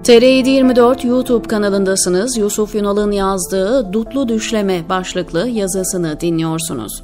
TR724 YouTube kanalındasınız. Yusuf Ünal'ın yazdığı Dutlu Düşleme başlıklı yazısını dinliyorsunuz.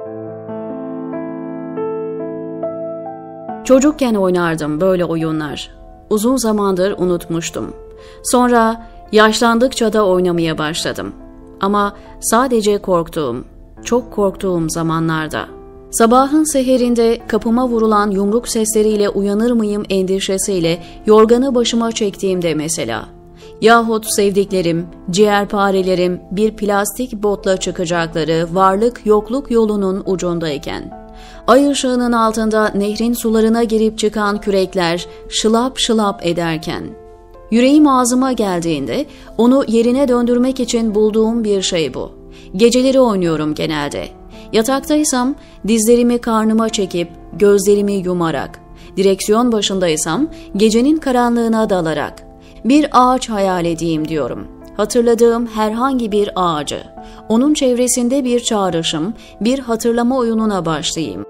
Çocukken oynardım böyle oyunlar. Uzun zamandır unutmuştum. Sonra yaşlandıkça da oynamaya başladım. Ama sadece korktuğum, çok korktuğum zamanlarda. Sabahın seherinde kapıma vurulan yumruk sesleriyle uyanır mıyım endişesiyle yorganı başıma çektiğimde mesela. Yahut sevdiklerim, ciğerparelerim bir plastik botla çıkacakları varlık yokluk yolunun ucundayken. Ay ışığının altında nehrin sularına girip çıkan kürekler şılap şılap ederken. Yüreğim ağzıma geldiğinde onu yerine döndürmek için bulduğum bir şey bu. Geceleri oynuyorum genelde. Yataktaysam dizlerimi karnıma çekip gözlerimi yumarak, direksiyon başındaysam gecenin karanlığına dalarak bir ağaç hayal edeyim diyorum. Hatırladığım herhangi bir ağacı, onun çevresinde bir çağrışım, bir hatırlama oyununa başlayayım.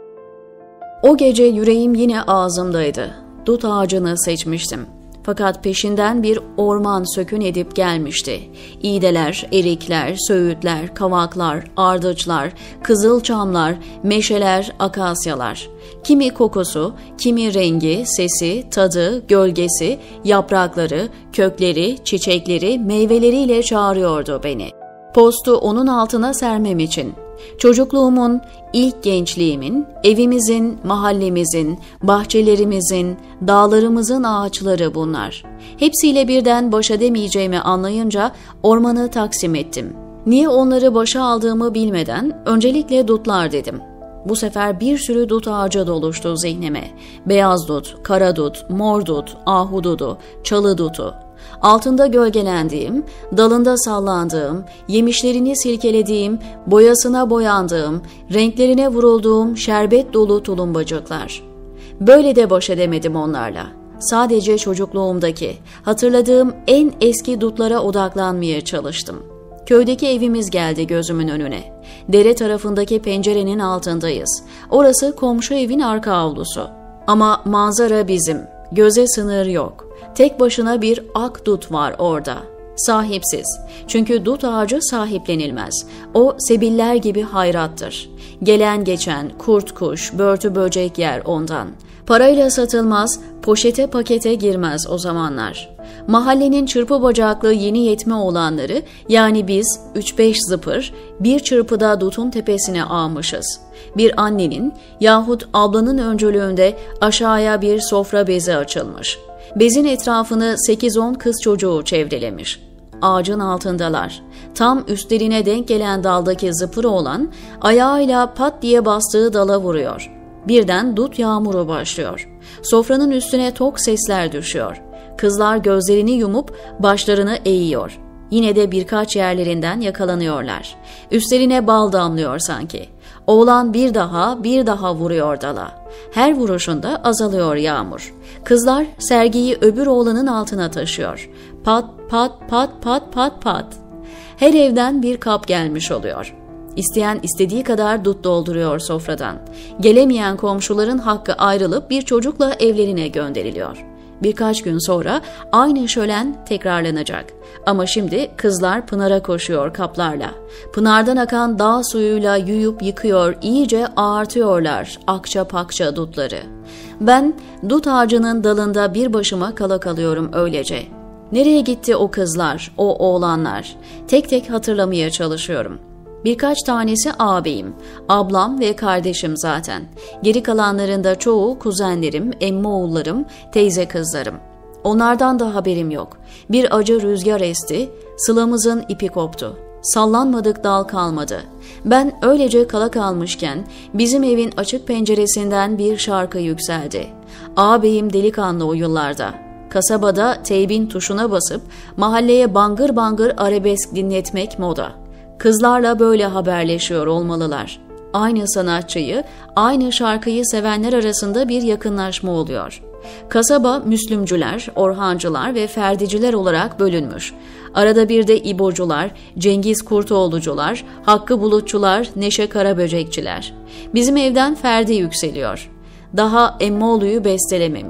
O gece yüreğim yine ağzımdaydı. Dut ağacını seçmiştim. Fakat peşinden bir orman sökün edip gelmişti. İğdeler, erikler, söğütler, kavaklar, ardıçlar, kızılçamlar, meşeler, akasyalar. Kimi kokusu, kimi rengi, sesi, tadı, gölgesi, yaprakları, kökleri, çiçekleri, meyveleriyle çağırıyordu beni. Postu onun altına sermem için. Çocukluğumun, ilk gençliğimin, evimizin, mahallemizin, bahçelerimizin, dağlarımızın ağaçları bunlar. Hepsiyle birden baş edemeyeceğimi anlayınca ormanı taksim ettim. Niye onları başa aldığımı bilmeden öncelikle dutlar dedim. Bu sefer bir sürü dut ağacı doluştu zihnime. Beyaz dut, kara dut, mor dut, ahududu, çalı dutu. Altında gölgelendiğim, dalında sallandığım, yemişlerini silkelediğim, boyasına boyandığım, renklerine vurulduğum şerbet dolu tulumbacıklar. Böyle de baş edemedim onlarla. Sadece çocukluğumdaki, hatırladığım en eski dutlara odaklanmaya çalıştım. Köydeki evimiz geldi gözümün önüne. Dere tarafındaki pencerenin altındayız. Orası komşu evin arka avlusu. Ama manzara bizim. Göze sınır yok. Tek başına bir ak dut var orada. Sahipsiz. Çünkü dut ağacı sahiplenilmez. O sebiller gibi hayrattır. Gelen geçen, kurt kuş, börtü böcek yer ondan. Parayla satılmaz, poşete pakete girmez o zamanlar. Mahallenin çırpı bacaklı yeni yetme olanları, yani biz 3-5 zıpır, bir çırpıda dutun tepesine ağmışız. Bir annenin yahut ablanın öncülüğünde aşağıya bir sofra bezi açılmış. Bezin etrafını 8-10 kız çocuğu çevrelemiş. Ağacın altındalar. Tam üstlerine denk gelen daldaki zıpırı olan ayağıyla pat diye bastığı dala vuruyor. Birden dut yağmuru başlıyor. Sofranın üstüne tok sesler düşüyor. Kızlar gözlerini yumup başlarını eğiyor. Yine de birkaç yerlerinden yakalanıyorlar. Üstlerine bal damlıyor sanki. Oğlan bir daha vuruyor dala. Her vuruşunda azalıyor yağmur. Kızlar sergiyi öbür oğlanın altına taşıyor. Pat pat pat pat pat pat. Her evden bir kap gelmiş oluyor. İsteyen istediği kadar dut dolduruyor sofradan. Gelemeyen komşuların hakkı ayrılıp bir çocukla evlerine gönderiliyor. Birkaç gün sonra aynı şölen tekrarlanacak. Ama şimdi kızlar pınara koşuyor kaplarla. Pınardan akan dağ suyuyla yuyup yıkıyor, iyice ağartıyorlar akça pakça dutları. Ben dut ağacının dalında bir başıma kala kalıyorum öylece. Nereye gitti o kızlar, o oğlanlar? Tek tek hatırlamaya çalışıyorum. Birkaç tanesi ağabeyim, ablam ve kardeşim zaten. Geri kalanlarında çoğu kuzenlerim, emmoğullarım, teyze kızlarım. Onlardan da haberim yok. Bir acı rüzgar esti, sılamızın ipi koptu. Sallanmadık dal kalmadı. Ben öylece kala kalmışken bizim evin açık penceresinden bir şarkı yükseldi. Ağabeyim delikanlı o yıllarda. Kasabada teybin tuşuna basıp mahalleye bangır bangır arabesk dinletmek moda. Kızlarla böyle haberleşiyor olmalılar. Aynı sanatçıyı, aynı şarkıyı sevenler arasında bir yakınlaşma oluyor. Kasaba Müslümcüler, Orhancılar ve Ferdiciler olarak bölünmüş. Arada bir de İbocular, Cengiz Kurtoğlucular, Hakkı Bulutçular, Neşe Karaböcekçiler. Bizim evden Ferdi yükseliyor. Daha Emmoğlu'yu bestelememiş.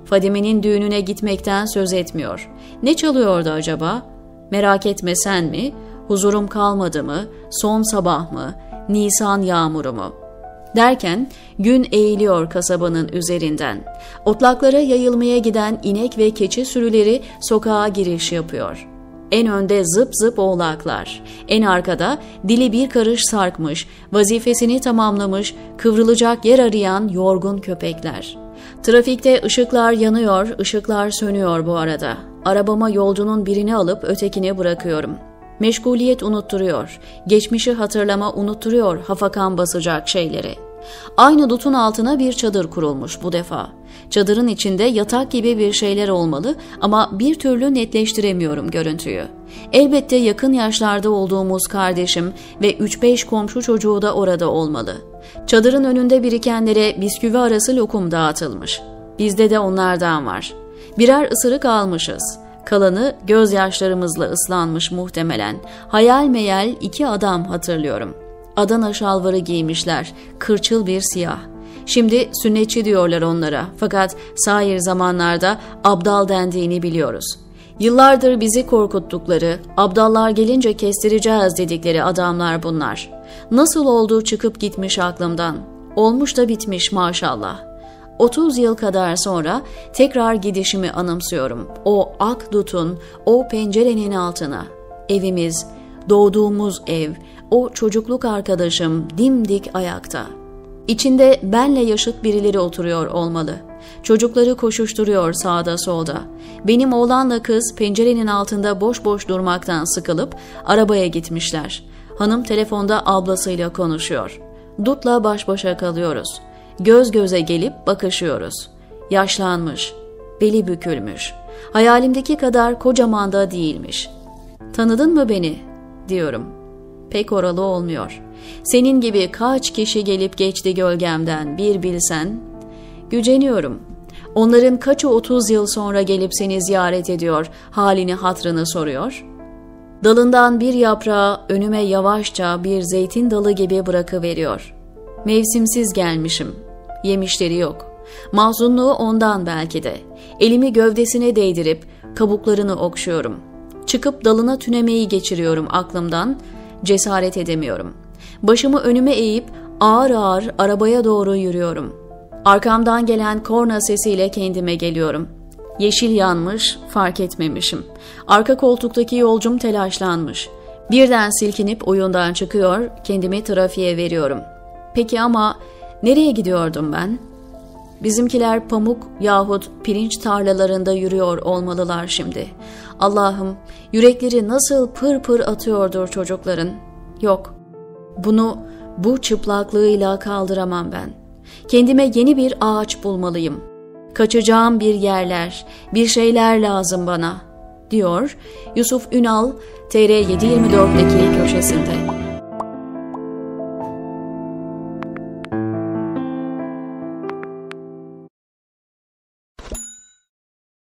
Fadime'nin düğününe gitmekten söz etmiyor. Ne çalıyordu acaba? Merak etme sen mi? Huzurum kalmadı mı? Son sabah mı? Nisan yağmuru mu? Derken gün eğiliyor kasabanın üzerinden. Otlaklara yayılmaya giden inek ve keçi sürüleri sokağa giriş yapıyor. En önde zıp zıp oğlaklar, en arkada dili bir karış sarkmış, vazifesini tamamlamış, kıvrılacak yer arayan yorgun köpekler. Trafikte ışıklar yanıyor, ışıklar sönüyor bu arada. Arabama yolcunun birini alıp ötekini bırakıyorum. Meşguliyet unutturuyor, geçmişi hatırlama unutturuyor hafakan basacak şeyleri. Aynı dutun altına bir çadır kurulmuş bu defa. Çadırın içinde yatak gibi bir şeyler olmalı ama bir türlü netleştiremiyorum görüntüyü. Elbette yakın yaşlarda olduğumuz kardeşim ve 3-5 komşu çocuğu da orada olmalı. Çadırın önünde birikenlere bisküvi arası lokum dağıtılmış. Bizde de onlardan var. Birer ısırık almışız. Kalanı gözyaşlarımızla ıslanmış muhtemelen. Hayal meyal 2 adam hatırlıyorum. Adana şalvarı giymişler, kırçıl bir siyah. Şimdi sünnetçi diyorlar onlara fakat sair zamanlarda abdal dendiğini biliyoruz. Yıllardır bizi korkuttukları, abdallar gelince kestireceğiz dedikleri adamlar bunlar. Nasıl olduğu çıkıp gitmiş aklımdan. Olmuş da bitmiş maşallah. 30 yıl kadar sonra tekrar gidişimi anımsıyorum. O ak dutun, o pencerenin altına. Evimiz, doğduğumuz ev, o çocukluk arkadaşım dimdik ayakta. İçinde benle yaşıt birileri oturuyor olmalı. Çocukları koşuşturuyor sağda solda. Benim oğlanla kız pencerenin altında boş boş durmaktan sıkılıp arabaya gitmişler. Hanım telefonda ablasıyla konuşuyor. Dut'la baş başa kalıyoruz. Göz göze gelip bakışıyoruz. Yaşlanmış, beli bükülmüş. Hayalimdeki kadar kocaman da değilmiş. Tanıdın mı beni? Diyorum. Pek oralı olmuyor. Senin gibi kaç kişi gelip geçti gölgemden bir bilsen. Güceniyorum. Onların kaçı 30 yıl sonra gelip seni ziyaret ediyor, halini hatrını soruyor. Dalından bir yaprağı önüme yavaşça bir zeytin dalı gibi bırakıveriyor. Mevsimsiz gelmişim. Yemişleri yok. Mahzunluğu ondan belki de. Elimi gövdesine değdirip kabuklarını okşuyorum. Çıkıp dalına tünemeyi geçiriyorum aklımdan. Cesaret edemiyorum. Başımı önüme eğip ağır ağır arabaya doğru yürüyorum. Arkamdan gelen korna sesiyle kendime geliyorum. Yeşil yanmış, fark etmemişim. Arka koltuktaki yolcum telaşlanmış. Birden silkinip oyundan çıkıyor, kendimi trafiğe veriyorum. Peki ama nereye gidiyordum ben? Bizimkiler pamuk yahut pirinç tarlalarında yürüyor olmalılar şimdi. Allah'ım, yürekleri nasıl pır pır atıyordur çocukların. Yok, bunu bu çıplaklığıyla kaldıramam ben. Kendime yeni bir ağaç bulmalıyım. Kaçacağım bir yerler, bir şeyler lazım bana, diyor Yusuf Ünal, TR724'deki köşesinde.